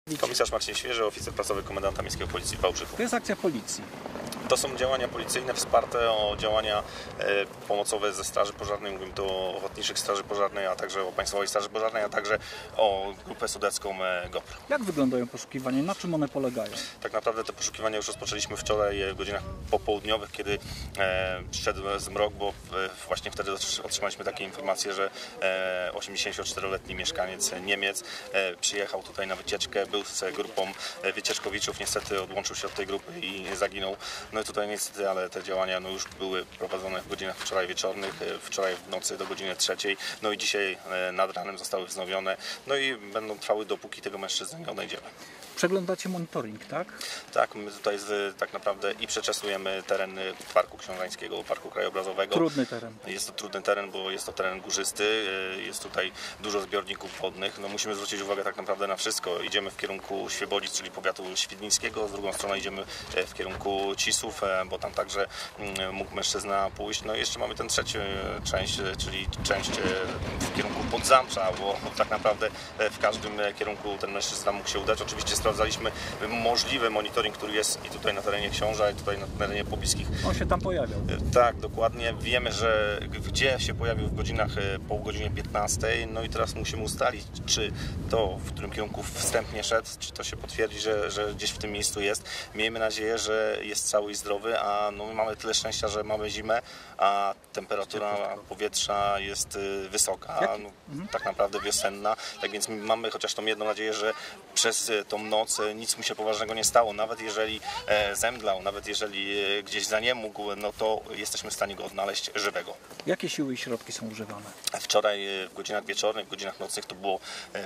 Komisarz Marcin Świeży, oficer prasowy komendanta miejskiego policji w Wałbrzychu. To jest akcja policji. To są działania policyjne wsparte o działania pomocowe ze Straży Pożarnej. Mówimy tu o Ochotniczych Straży Pożarnej, a także o Państwowej Straży Pożarnej, a także o grupę sudecką GOPR. Jak wyglądają poszukiwania? Na czym one polegają? Tak naprawdę te poszukiwania już rozpoczęliśmy wczoraj w godzinach popołudniowych, kiedy przyszedł zmrok, bo właśnie wtedy otrzymaliśmy takie informacje, że 84-letni mieszkaniec Niemiec przyjechał tutaj na wycieczkę, był z grupą wycieczkowiczów, niestety odłączył się od tej grupy i zaginął. No i tutaj niestety, ale te działania już były prowadzone w godzinach wczoraj wieczornych, wczoraj w nocy do godziny 3, no i dzisiaj nad ranem zostały wznowione, no i będą trwały, dopóki tego mężczyzny nie odnajdziemy. Przeglądacie monitoring, tak? Tak, my tutaj tak naprawdę i przeczesujemy teren Parku Książańskiego, Parku Krajobrazowego. Trudny teren. Jest to trudny teren, bo jest to teren górzysty, jest tutaj dużo zbiorników wodnych. No musimy zwrócić uwagę tak naprawdę na wszystko. Idziemy w kierunku Świebodzic, czyli powiatu świdnickiego, z drugą stroną idziemy w kierunku Cisów, bo tam także mógł mężczyzna pójść. No i jeszcze mamy tę trzecią część, czyli część w kierunku Podzamcza, bo tak naprawdę w każdym kierunku ten mężczyzna mógł się udać. Oczywiście sprawdzaliśmy możliwy monitoring, który jest i tutaj na terenie Książa, i tutaj na terenie pobliskich. On się tam pojawiał. Tak, dokładnie. Wiemy, że gdzie się pojawił w godzinach po godzinie 15, no i teraz musimy ustalić, czy to, w którym kierunku wstępnie szedł, czy to się potwierdzi, że gdzieś w tym miejscu jest. Miejmy nadzieję, że jest cały i zdrowy, a no my mamy tyle szczęścia, że mamy zimę, a temperatura powietrza jest wysoka, no, tak naprawdę wiosenna. Tak więc mamy chociaż tą jedną nadzieję, że przez tą noc nic mu się poważnego nie stało. Nawet jeżeli zemdlał, nawet jeżeli gdzieś zaniemógł, no to jesteśmy w stanie go odnaleźć żywego. Jakie siły i środki są używane? Wczoraj w godzinach wieczornych, w godzinach nocnych to było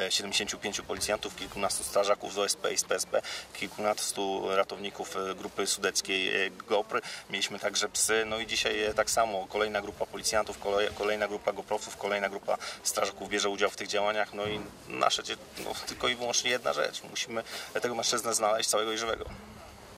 75 policjantów, kilkunastu strażaków z OSP i z PSP, kilkunastu ratowników grupy sudeckiej GOPR. Mieliśmy także psy, no i dzisiaj tak samo kolejna grupa policjantów, kolejna grupa GOPR-owców, kolejna grupa strażaków bierze udział w tych działaniach. No i nasze tylko i wyłącznie jedna rzecz. Musimy tego mężczyznę znaleźć całego i żywego.